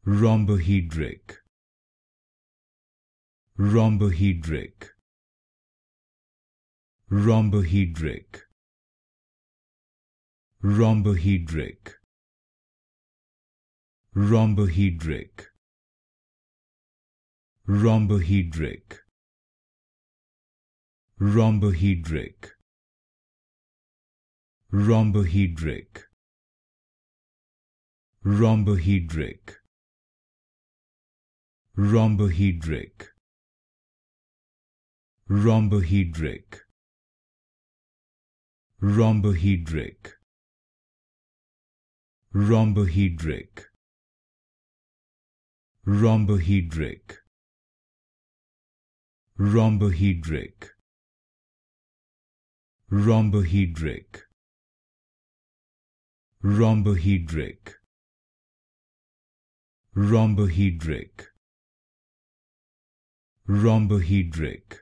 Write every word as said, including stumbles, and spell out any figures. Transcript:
Rhombohedric, Rhombohedric, Rhombohedric, Rhombohedric, Rhombohedric, Rhombohedric, Rhombohedric, Rhombohedric, Rhombohedric, Rhombohedric, Rhombohedric, Rhombohedric, Rhombohedric, Rhombohedric, Rhombohedric, Rhombohedric, Rhombohedric, Rhombohedric, Rhombohedric,